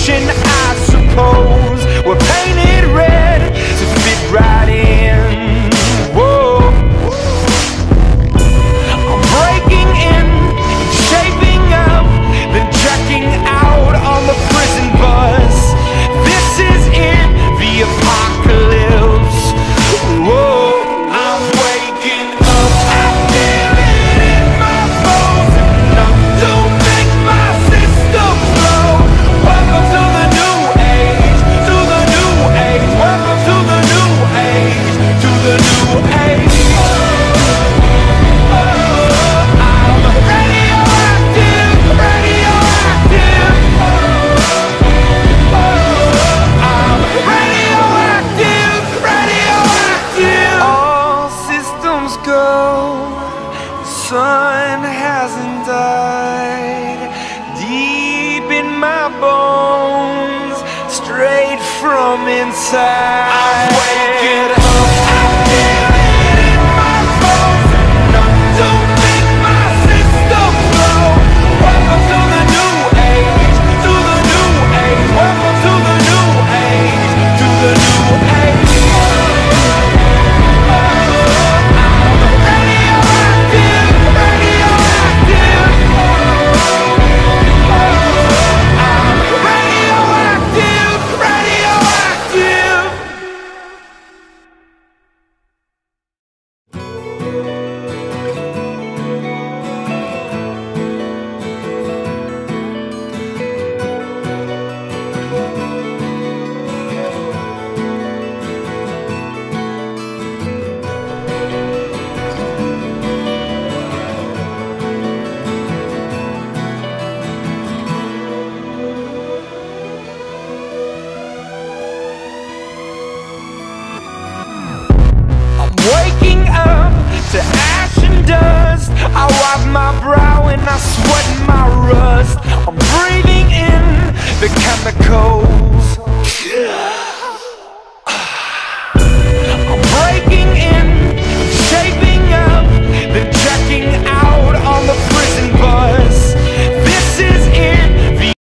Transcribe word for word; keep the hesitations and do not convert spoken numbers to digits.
pollution, I suppose. We're painted red to fit right in. Whoa. I'm breaking in, shaping up, then checking out on the prison bus. This is it, the apocalypse. Whoa. I'm waking up, I feel it in my bones, enough to make my system blow. Welcome to the new age, to the new age. Welcome to the new age, to the new age. Sun hasn't died deep in my bones, straight from inside. I'm waking up, I feel it in my bones, enough to make my system blow. Welcome to the new age, to the new age. Welcome to the new age, to the new age. Waking up to ash and dust, I wipe my brow and I sweat my rust. I'm